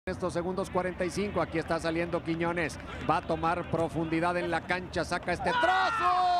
Estos segundos 45, aquí está saliendo Quiñones, va a tomar profundidad en la cancha, saca este trozo.